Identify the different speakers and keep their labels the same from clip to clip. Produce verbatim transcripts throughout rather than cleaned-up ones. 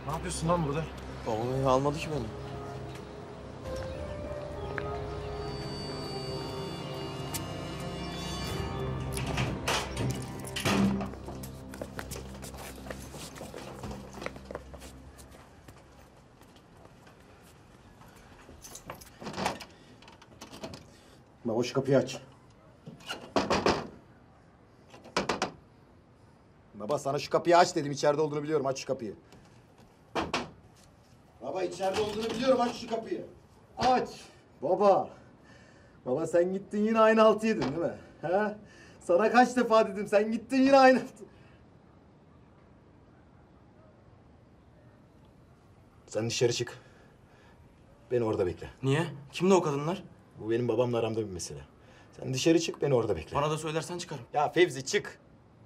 Speaker 1: Ne yapıyorsun lan burada?
Speaker 2: Babam eve almadı ki beni.
Speaker 3: Baba şu kapıyı aç. Baba sana şu kapıyı aç dedim. İçeride olduğunu biliyorum. Aç şu kapıyı. Baba içeride olduğunu biliyorum. Aç şu kapıyı. Aç. Baba. Baba sen gittin yine aynı altı yedin değil mi? He? Sana kaç defa dedim. Sen gittin yine aynı altı. Sen dışarı çık. Beni orada bekle.
Speaker 2: Niye? Kimdi o kadınlar?
Speaker 3: Bu benim babamla aramda bir mesele. Sen dışarı çık, beni orada bekle.
Speaker 2: Bana da söylersen çıkarım.
Speaker 3: Ya Fevzi çık.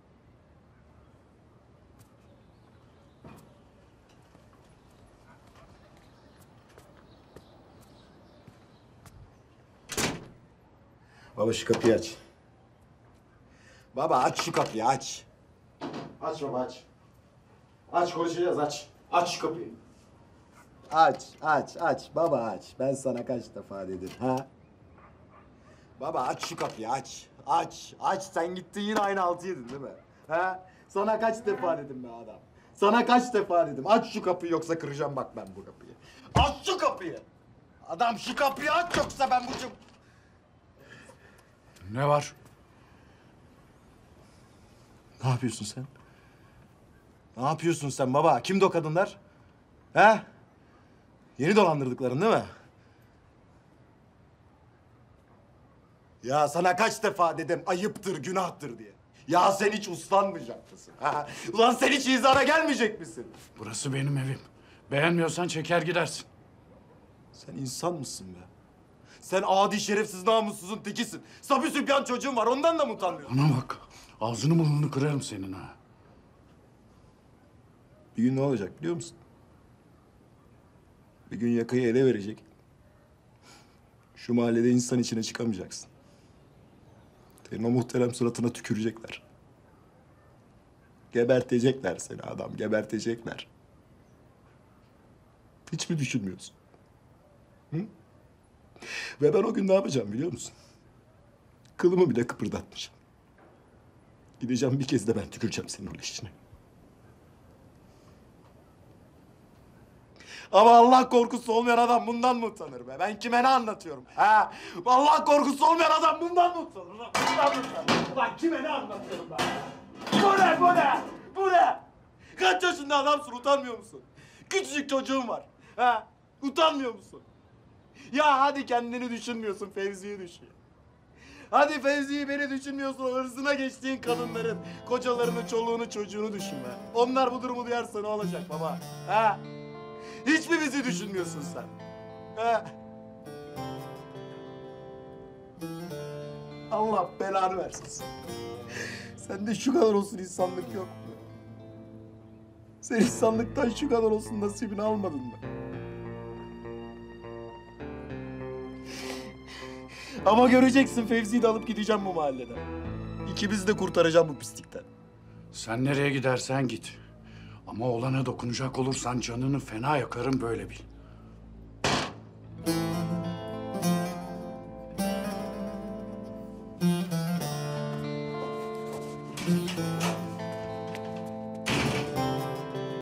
Speaker 3: Baba şu kapıyı aç. Baba aç şu kapıyı aç. Aç baba aç. Aç konuşacağız aç. Aç şu kapıyı. Aç aç aç baba aç. Ben sana kaç defa dedim ha? Baba aç şu kapıyı aç. Aç aç sen gittin yine aynı altı yedin değil mi? Ha? Sana kaç defa dedim be adam. Sana kaç defa dedim. Aç şu kapıyı yoksa kıracağım bak ben bu kapıyı. Aç şu kapıyı. Adam şu kapıyı aç yoksa ben bu...
Speaker 1: Ne var?
Speaker 3: Ne yapıyorsun sen? Ne yapıyorsun sen baba? Kimdi o kadınlar? He? Yeni dolandırdıkların değil mi? Ya sana kaç defa dedim ayıptır, günahtır diye. Ya sen hiç uslanmayacak mısın? Ha? Ulan sen hiç izara gelmeyecek misin?
Speaker 1: Burası benim evim. Beğenmiyorsan çeker gidersin.
Speaker 3: Sen insan mısın be? Sen adi şerefsiz namussuzun tekisin. Sabi sübyan çocuğun var, ondan da mı utanmıyorsun?
Speaker 1: Bana bak. Ağzını burnunu kırarım senin ha.
Speaker 3: Bir gün ne olacak biliyor musun? Bir gün yakayı ele verecek. Şu mahallede insan içine çıkamayacaksın. Senin o muhterem suratına tükürecekler. Gebertecekler seni adam, gebertecekler. Hiç mi düşünmüyorsun? Hı? Ve ben o gün ne yapacağım biliyor musun? Kılımı bile kıpırdatmayacağım. Gideceğim bir kez de ben tüküreceğim senin o leşine. Ama Allah korkusu olmayan adam bundan mı utanır be? Ben kime ne anlatıyorum? Ha? Allah korkusu olmayan adam bundan mı utanır? Lan bundan mı utanır? Ulan kime ne anlatıyorum ben? Bu ne, bu ne? Bu ne? Kaç yaşında adamsın, utanmıyor musun? Küçücük çocuğun var. Ha? Utanmıyor musun? Ya hadi kendini düşünmüyorsun, Fevzi'yi düşün. Hadi Fevzi'yi, beni düşünmüyorsun, hırsına geçtiğin kadınların, kocalarını, çoluğunu, çocuğunu düşünme. Onlar bu durumu duyarsa ne olacak baba? Ha? Hiç mi bizi düşünmüyorsun sen? Ha? Allah belanı versin. Sende şu kadar olsun insanlık yok mu? Sen insanlıktan şu kadar olsun nasibini almadın mı? Ama göreceksin, Fevzi'yi de alıp gideceğim bu mahalleden. İkimizi de kurtaracağım bu pislikten.
Speaker 1: Sen nereye gidersen git. Ama oğlana dokunacak olursan canını fena yakarım, böyle bil.